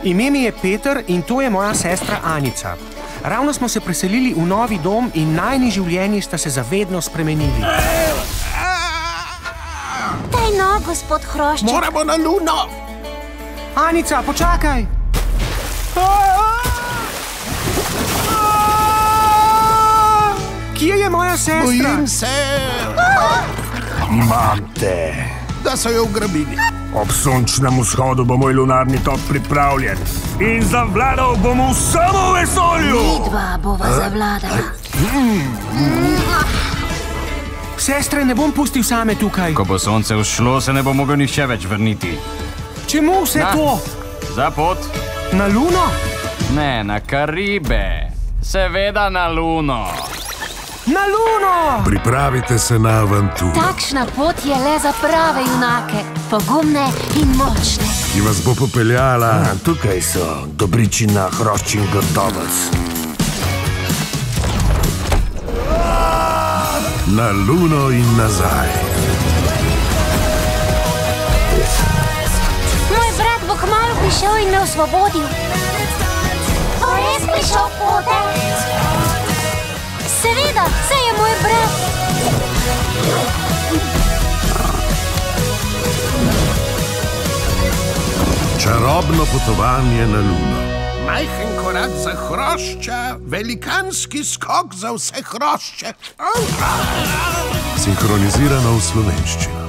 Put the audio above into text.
Ime mi je Peter in to je moja sestra Anica. Ravno smo se preselili v novi dom in najini življenji sta se zavedno spremenili. Daj no, gospod Hrošček. Moramo na Luno. Anica, počakaj! Kje je moja sestra? Bojim se, Imam te. da so jo ugrabili. Ob sončnem vzhodu bo moj lunarni top pripravljen in zavladal bom vsemu vesolju! Dva bova zavladala. Sestre ne bom pustil same tukaj. Ko bo sonce vzšlo, se ne bo mogel nihče več vrniti. Čemu vse to? Za pot? Na Luno? Ne, na Karibe. Seveda na Luno. Na Luno! Pripravite se na avanturo, Takšna pot je le za prave junake, pogumne in močne. ki vas bo popeljala Tukaj so Dobričina, Hroščin, Gotovec. na Luno in nazaj. Moj brat bo kmalu prišel in me osvobodil. Bo res prišel pote? Seveda, saj je moj brat. Čarobno potovanje na Luno. Majhen korak za hrošča, velikanski skok za vse hrošče. Sinhronizirano v slovenščino.